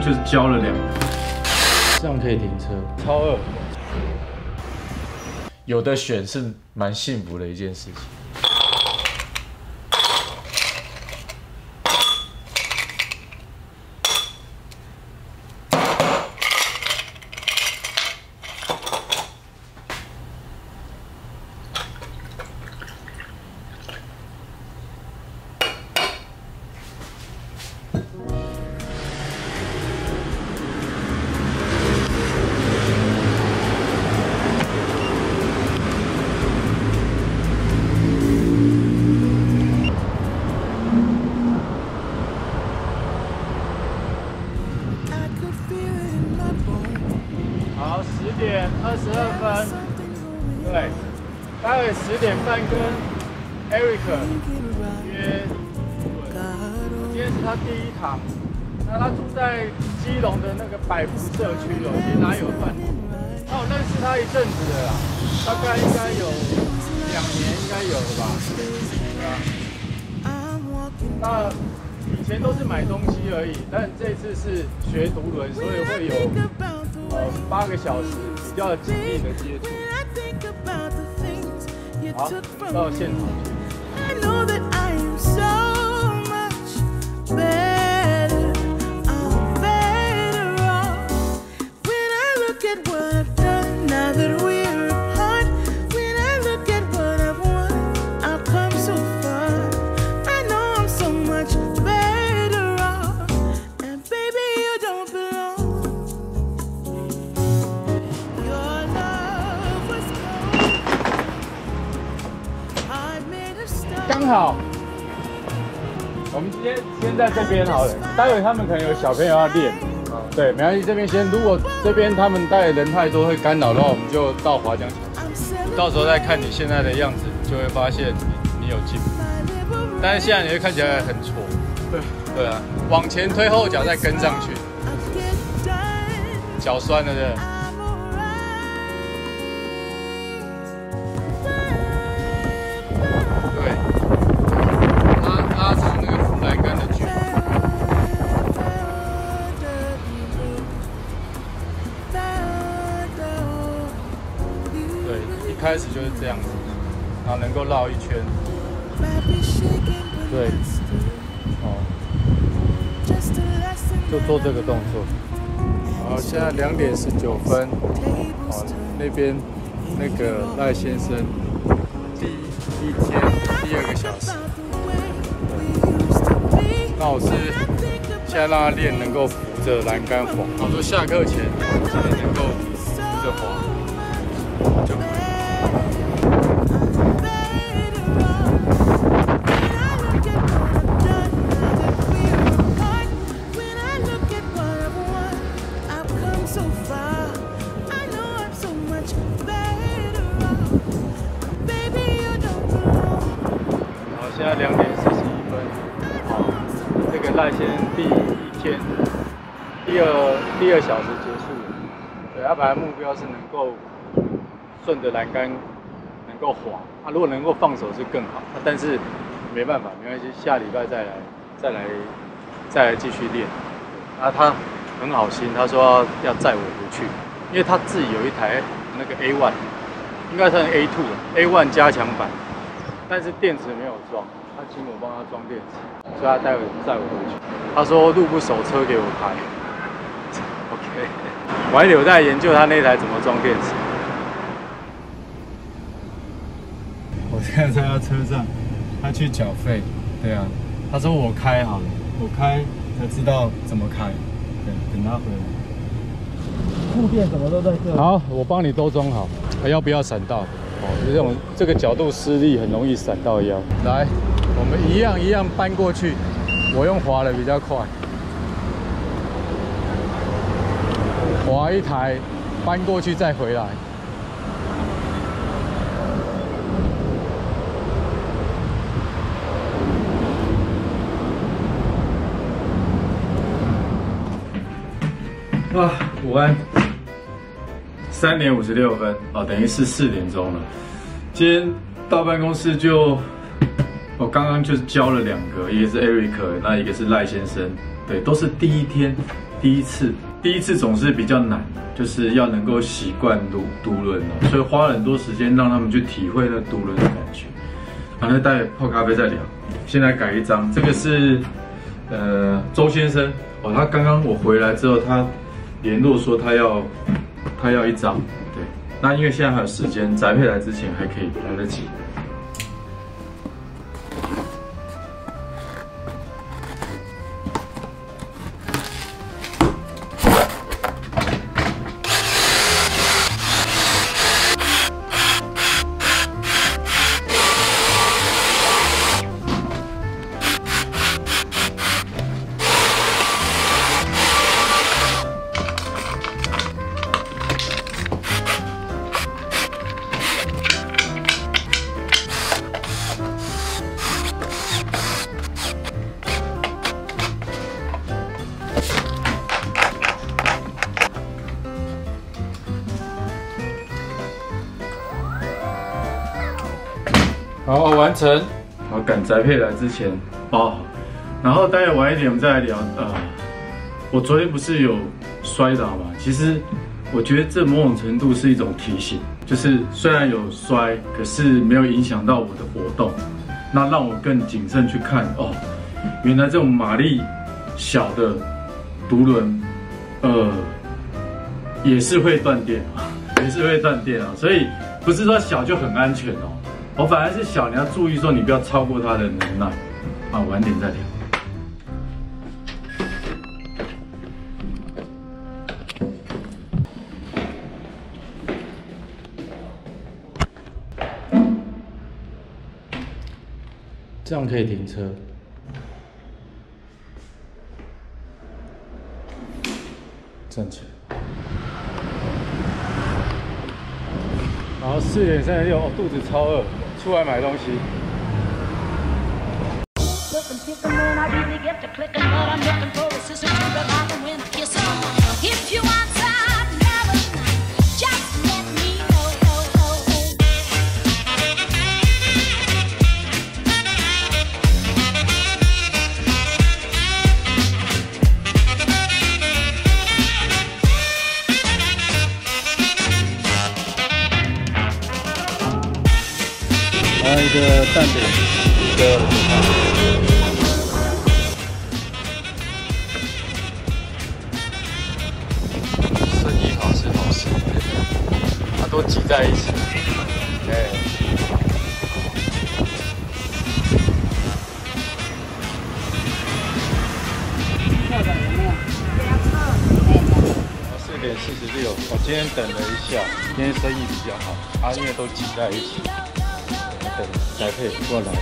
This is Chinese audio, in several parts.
就是交了2个，这样可以停车，超2。有的选是蛮幸福的一件事情。 好，10点22分，对，待会10点半跟 Eric 约今天是他第1堂，那他住在基隆的那个百福社区哦，也哪有饭店？那我认识他一阵子了啦，大概应该有2年，应该有了吧？对啊。那以前都是买东西而已，但这次是学独轮，所以会有8个小时比较紧密的接触。好，到现场去。 刚好，我们先在这边好了。待会他们可能有小朋友要练，对，没关系，这边先。如果这边他们带人太多会干扰的话，我们就到华江桥。到时候再看你现在的样子，就会发现你有进步。但是现在你会看起来很挫，对啊，往前推后脚再跟上去，脚酸了对。 一开始就是这样子，然后能够绕1圈，对，哦，就做这个动作。好，现在2点19分，哦，那边那个赖先生第1天第2个小时，那我是现在让他练能够扶着栏杆滑，我说下课前今天能够扶着滑。 就可以。好，现在2点41分。好，这个赖先生第1天第二小时结束了。对，他本来目标是能够。 顺着栏杆能够滑，如果能够放手是更好。但是没办法，没关系，下礼拜再来继续练。他很好心，他说要载我回去，因为他自己有一台那个 A1， 应该算 A2 加强版，但是电池没有装，他请我帮他装电池，所以他载我回去。他说路不熟，车给我开。OK， 我还有在研究他那台怎么装电池。 我现在在他车上，他去缴费，对啊，他说我开好了，我开才知道怎么开，对，等他回来。固电什么都在这。好，我帮你都装好，要不要闪到？哦，这个角度施力很容易闪到腰。来，我们一样搬过去，我用滑的比较快，滑1台，搬过去再回来。 啊，午安，3点56分，哦，等于是4点钟了。今天到办公室就，我刚刚就交了2个，一个是 Eric， 那一个是赖先生，对，都是第1天第一次总是比较难，就是要能够习惯独轮哦，所以花了很多时间让他们去体会那独轮的感觉。好，那待会泡咖啡再聊。现在改一张，这个是周先生哦，他刚刚我回来之后，他联络说他要一张，对，那因为现在还有时间，宅配来之前还可以来得及。好，完成。好，赶宅配来之前包好，然后待会晚一点我们再来聊。我昨天不是有摔倒嘛？其实我觉得这某种程度是一种提醒，就是虽然有摔，可是没有影响到我的活动，那让我更谨慎去看哦，原来这种马力小的独轮，也是会断电啊，也是会断电啊，所以不是说小就很安全哦。我反而是小，你要注意说你不要超过它的能耐。啊，晚点再聊。这样可以停车。站起来。然后4点36，哦，肚子超饿，出来买东西。还有一个蛋饼，一个午餐。生意好是好事，它都挤在一起。哎。4点46，我今天等了一下，今天生意比较好，因为都挤在一起。等宅配过来。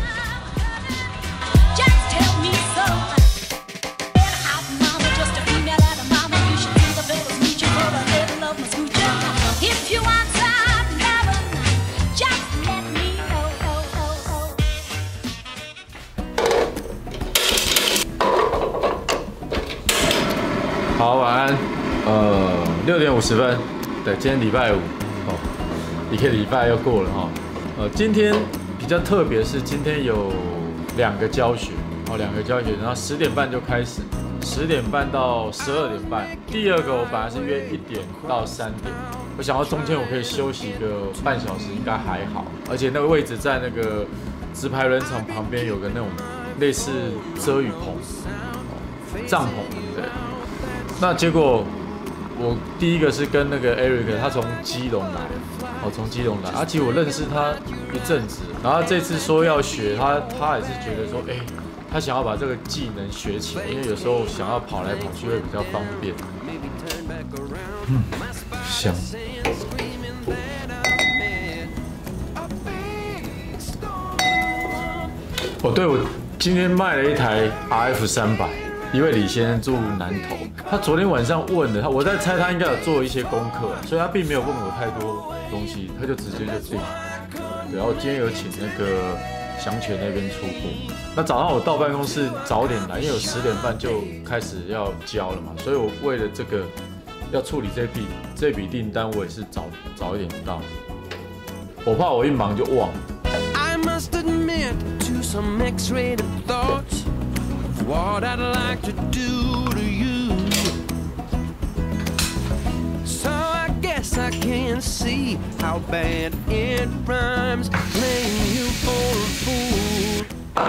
好，晚安。6点50分。对，今天礼拜5哦，一个礼拜又过了哈。今天比较特别是今天有2个教学哦，2个教学，然后10点半就开始，10点半到12点半。第2个我本来是约1点到3点，我想到中间我可以休息个半小时，应该还好。而且那个位置在那个直排轮场旁边有个那种类似遮雨棚、帐篷，对。那结果我第一个是跟那个 Eric， 他从基隆来。从基隆来，其实我认识他一阵子，然后这次说要学，他也是觉得说，他想要把这个技能学起来，因为有时候想要跑来跑去会比较方便。香。对，我今天卖了一台 RF300。一位李先生住南投，他昨天晚上问的，我在猜他应该有做一些功课，所以他并没有问我太多东西，他就直接就定。然后今天有请那个祥泉那边出货。那早上我到办公室早点来，因为我10点半就开始要交了嘛，所以我为了这个要处理这笔订单，我也是早一点到，我怕我一忙就忘了。I must admit to some X-rated thoughts. What I'd like to do to you. to see how bad it rhymes, playing you for a fool.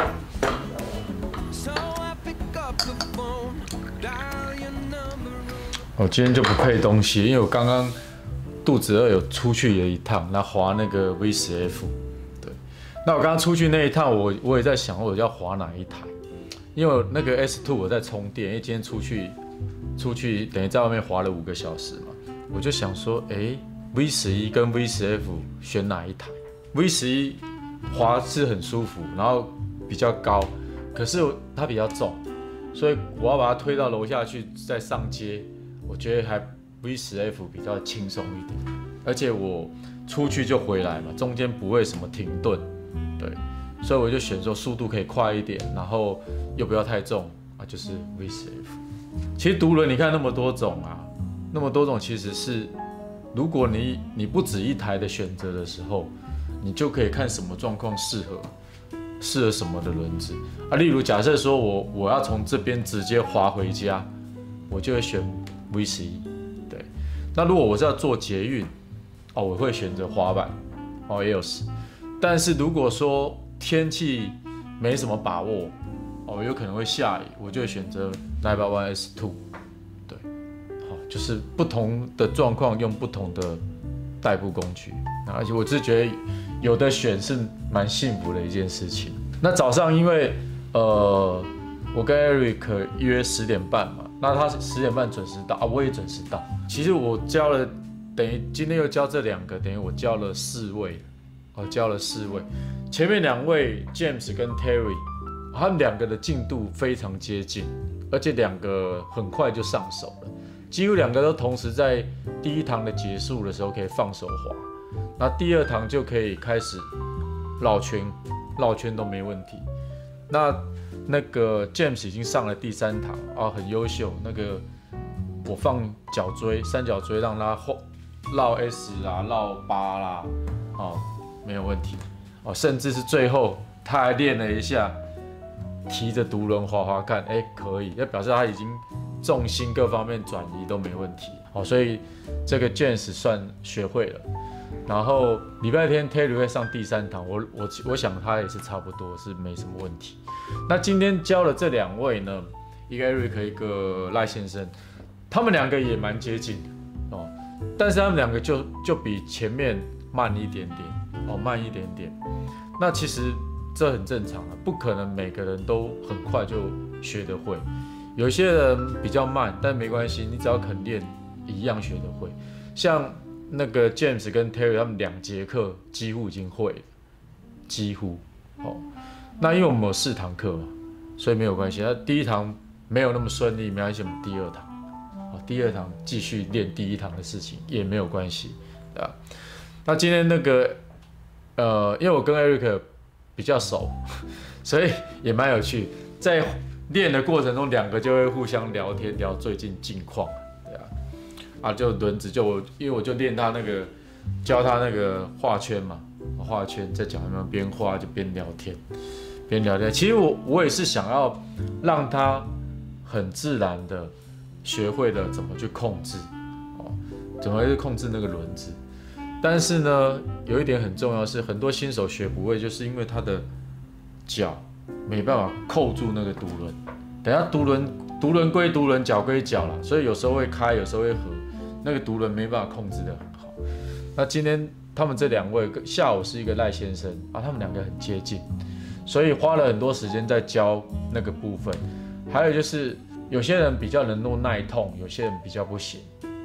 So I pick up the phone, dial your number. 我今天就不配东西，因为我刚刚肚子饿，有出去了一趟，那滑那个 V10F。对，那我刚刚出去那一趟，我也在想我要滑哪一台，因为那个 S2 我在充电，因为今天出去等于在外面滑了5个小时嘛，我就想说，V11跟 V10F 选哪一台 ？V11滑是很舒服，然后比较高，可是它比较重，所以我要把它推到楼下去再上街，我觉得还 V10F 比较轻松一点，而且我出去就回来嘛，中间不会什么停顿，对，所以我就选说速度可以快一点，然后又不要太重啊，就是 V10F。其实独轮你看那么多种啊，那么多种其实是，如果你不止一台的选择的时候，你就可以看什么状况适合什么的轮子啊。例如假设说我要从这边直接滑回家，我就会选 V11。对，那如果我是要做捷运，我会选择滑板，EOS。但是如果说天气没什么把握，有可能会下雨，我就会选择 981 S2。对，就是不同的状况用不同的代步工具，而且我是觉得有的选是蛮幸福的一件事情。那早上因为我跟 Eric 约10点半嘛，那他10点半准时到啊，我也准时到。其实我教了，等于今天又教这2个，等于我教了4位，教了4位。前面2位 James 跟 Terry， 他们2个的进度非常接近，而且2个很快就上手了，几乎2个都同时在第1堂的结束的时候可以放手滑，那第2堂就可以开始绕圈都没问题。那个 James 已经上了第3堂很优秀。那个我放脚锥3角锥让他绕 S 啦，绕8啦，没有问题。甚至是最后他还练了一下，提着独轮滑看，可以，那表示他已经重心各方面转移都没问题。所以这个 James 算学会了。然后礼拜天 Terry 会上第3堂，我想他也是差不多是没什么问题。那今天教的这2位呢，一个 Eric 一个赖先生，他们2个也蛮接近的但是他们2个就比前面慢一点点慢一点点。那其实这很正常啊，不可能每个人都很快就学得会，有些人比较慢，但没关系，你只要肯练，一样学得会。像那个 James 跟 Terry 他们2节课几乎已经会了，几乎那因为我们有4堂课嘛，所以没有关系。那第1堂没有那么顺利，没关系，我们第2堂，第2堂继续练第1堂的事情也没有关系，对吧？那今天那个因为我跟 Eric 比较熟，所以也蛮有趣。在练的过程中，2个就会互相聊天，聊最近近况，对啊，就轮子因为我就练他那个，教他那个画圈嘛，画圈在脚上面边画就边聊天，其实我也是想要让他很自然的学会了怎么去控制，怎么去控制那个轮子。但是呢，有一点很重要是，很多新手学不会，就是因为他的脚没办法扣住那个独轮。等下独轮归独轮，脚归脚啦，所以有时候会开，有时候会合，那个独轮没办法控制得很好。那今天他们这2位，下午是一个赖先生他们2个很接近，所以花了很多时间在教那个部分。还有就是有些人比较能够耐痛，有些人比较不行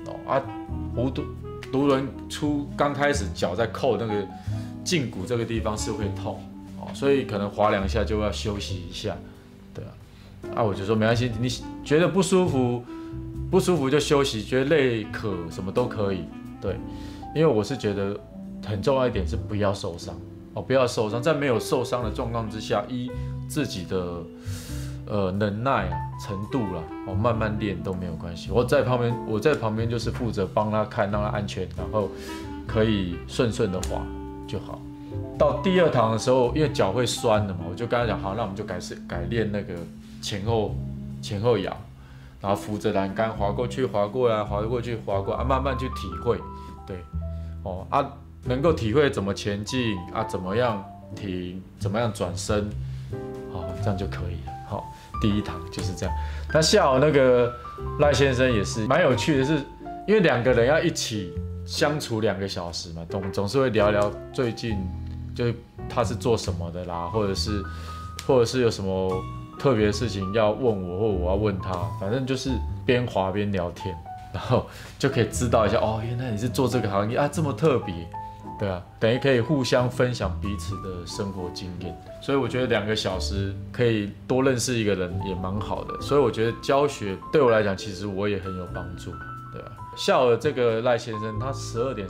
独轮刚开始脚在扣那个胫骨这个地方是会痛所以可能滑2下就要休息一下，对我就说没关系，你觉得不舒服就休息，觉得累渴什么都可以，对，因为我是觉得很重要一点是不要受伤不要受伤，在没有受伤的状况之下，依自己的能耐程度啦，慢慢练都没有关系。我在旁边就是负责帮他看，让他安全，然后可以顺的滑就好。到第2堂的时候，因为脚会酸的嘛，我就跟他讲，好，那我们就改练那个前后摇，然后扶着栏杆滑过去、滑过来、滑过去、滑过来慢慢去体会，对， 能够体会怎么前进怎么样停，怎么样转身，这样就可以了。第一堂就是这样。那下午那个赖先生也是蛮有趣的是，因为2个人要一起相处2个小时嘛，总是会聊聊最近就是他是做什么的啦，或者是有什么特别的事情要问我，或我要问他，反正就是边滑边聊天，然后就可以知道一下原来你是做这个行业这么特别。对啊，等于可以互相分享彼此的生活经验，所以我觉得2个小时可以多认识一个人也蛮好的，所以我觉得教学对我来讲，其实我也很有帮助，对啊。下午这个赖先生他12点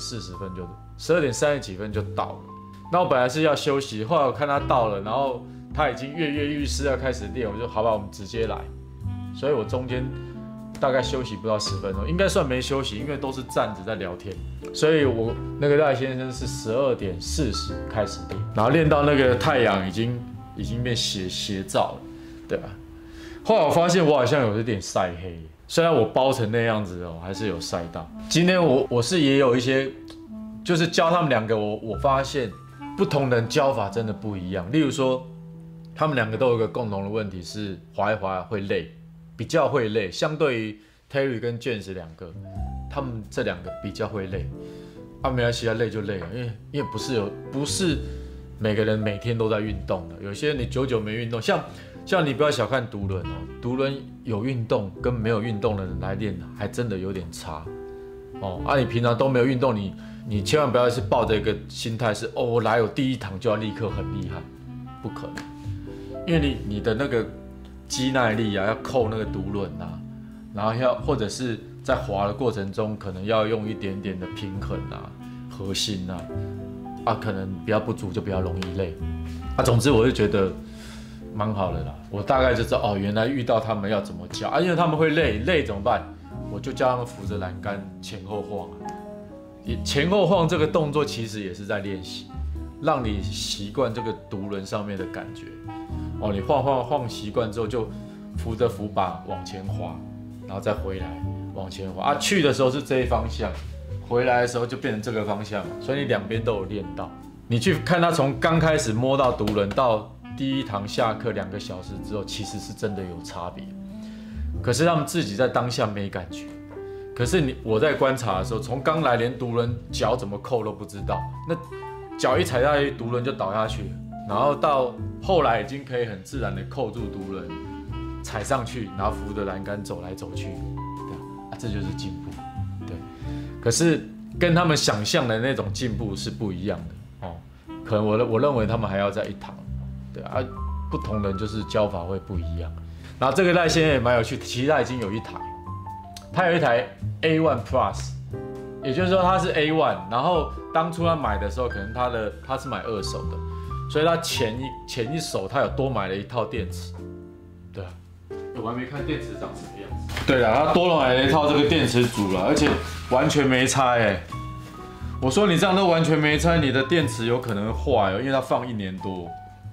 30几分就到了，那我本来是要休息，后来我看他到了，然后他已经跃跃欲试要开始练，我就说好吧，我们直接来，所以我中间大概休息不到10分钟，应该算没休息，因为都是站着在聊天。所以我那个赖先生是12点40开始练，然后练到那个太阳已经变斜照了，对吧？后来我发现我好像有一点晒黑，虽然我包成那样子还是有晒到。今天我是也有一些，就是教他们2个，我发现不同人教法真的不一样。例如说，他们2个都有一个共同的问题是滑一滑会累。比较会累，相对于 Terry 跟 James 2个，他们这2个比较会累。没关系，累就累了，因为不是每个人每天都在运动的，有些你久久没运动，像你不要小看独轮独轮有运动跟没有运动的人来练，还真的有点差你平常都没有运动，你千万不要是抱着一个心态是我来有第一堂就要立刻很厉害，不可能，因为你的那个肌耐力要扣那个独轮然后或者是在滑的过程中，可能要用一点点的平衡核心可能比较不足就比较容易累总之我就觉得蛮好的啦，我大概就知道原来遇到他们要怎么教因为他们会累怎么办？我就叫他们扶着栏杆前后晃前后晃这个动作其实也是在练习，让你习惯这个独轮上面的感觉。你晃习惯之后，就扶着扶把往前滑，然后再回来往前滑去的时候是这一方向，回来的时候就变成这个方向，所以你2边都有练到。你去看他从刚开始摸到独轮到第一堂下课2个小时之后，其实是真的有差别。可是他们自己在当下没感觉。可是我在观察的时候，从刚来连独轮脚怎么扣都不知道，那脚一踩下去，独轮就倒下去了。然后到后来已经可以很自然的扣住独轮，踩上去，然后扶着栏杆走来走去，这就是进步。对，可是跟他们想象的那种进步是不一样的可能我认为他们还要再1堂，对不同人就是教法会不一样。然后这个赖先生也蛮有趣，其实他已经有1台，他有一台 A1 Plus， 也就是说他是 A1， 然后当初他买的时候，可能他是买2手的。所以他前一手他有多买了1套电池，对我还没看电池长什么样子。对了，他多买了1套这个电池组了，而且完全没拆我说你这样都完全没拆，你的电池有可能会坏因为它放1年多。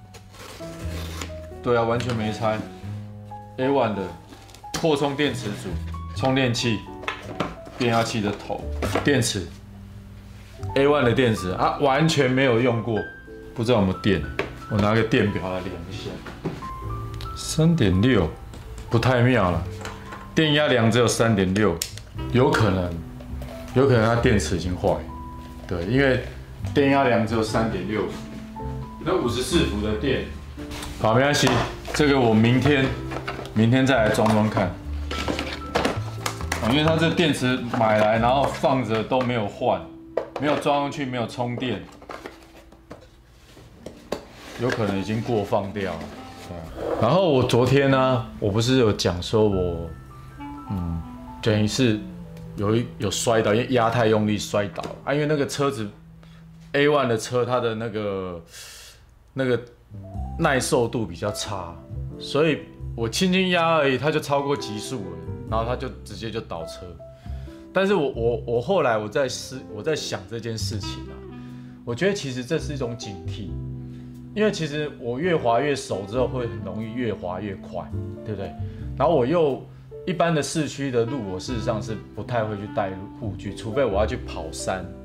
对完全没拆。A1 的扩充电池组、充电器、变压器的头、电池 ，A1 的电池完全没有用过。不知道有没有电，我拿个电表来量一下，3.6，不太妙了，电压量只有3.6，有可能它电池已经坏，对，因为电压量只有3.6，那54伏的电，好，没关系，这个我明天再来装看，因为它这电池买来然后放着都没有换，没有装上去，没有充电。有可能已经过放掉了，然后我昨天呢，我不是有讲说我，等于是有摔倒，因为压太用力摔倒因为那个车子 A1 的车，它的那个耐受度比较差，所以我轻轻压而已，它就超过极速了，然后它就直接就倒车。但是我后来我在想这件事情我觉得其实这是一种警惕。因为其实我越滑越熟之后，会很容易越滑越快，对不对？然后我又一般的市区的路，我事实上是不太会去带护具，除非我要去跑山，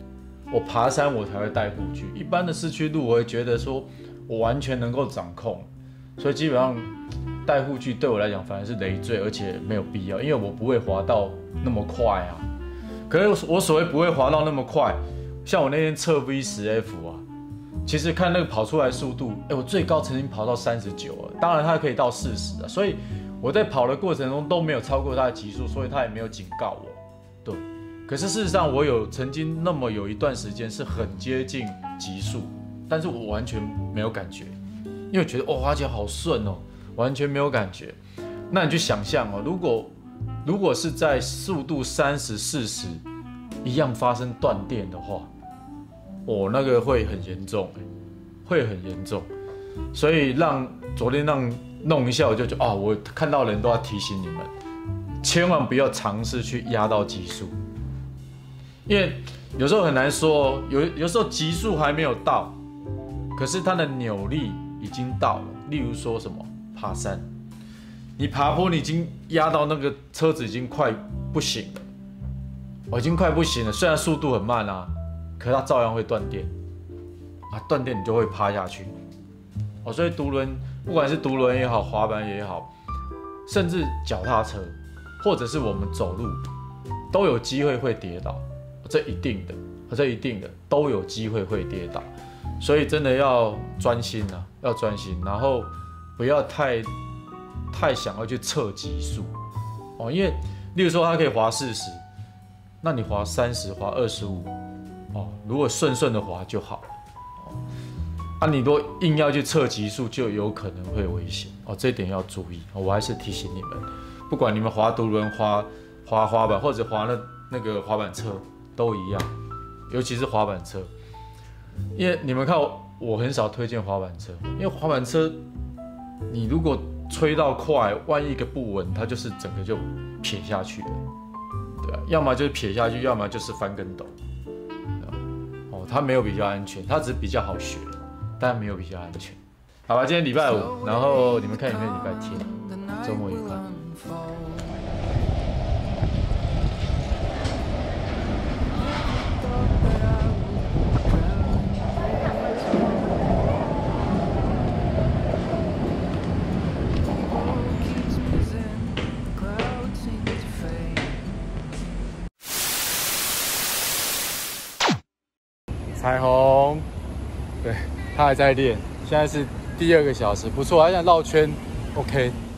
我爬山我才会带护具，一般的市区路我会觉得说我完全能够掌控，所以基本上带护具对我来讲反而是累赘，而且没有必要，因为我不会滑到那么快啊。可是我所谓不会滑到那么快，像我那天测 V10F 啊，其实看那个跑出来速度，我最高曾经跑到39了，当然它可以到40啊，所以我在跑的过程中都没有超过它的极速，所以它也没有警告我，对。可是事实上，我有曾经那么有一段时间是很接近极速，但是我完全没有感觉，因为觉得滑起来好顺哦，完全没有感觉。那你就想象哦，如果是在速度30、40一样发生断电的话，那个会很严重，会很严重。所以昨天弄一下，我就觉得我看到人都要提醒你们，千万不要尝试去压到极速，因为有时候很难说，有时候极速还没有到，可是它的扭力已经到了。例如说什么爬山，你爬坡你已经压到那个车子已经快不行了，已经快不行了。虽然速度很慢啊，可它照样会断电啊，断电你就会趴下去。所以独轮不管是独轮也好，滑板也好，甚至脚踏车，或者是我们走路，都有机会会跌倒，这一定的都有机会会跌倒。所以真的要专心啊，要专心，然后不要太想要去测极速因为例如说它可以滑40，那你滑30、滑25如果顺的滑就好你如果硬要去测极速，就有可能会危险这一点要注意我还是提醒你们，不管你们滑独轮、滑滑板或者滑那个滑板车都一样，尤其是滑板车。因为你们看我很少推荐滑板车，因为滑板车你如果吹到快，万一一个不稳，它就是整个就撇下去了，对啊，要么就是撇下去，要么就是翻跟斗，它没有比较安全，它只是比较好学，但没有比较安全。好吧，今天礼拜五，然后你们看影片礼拜天，周末愉快。彩虹，对，他还在练，现在是第2个小时，不错，他现在绕圈 ，OK。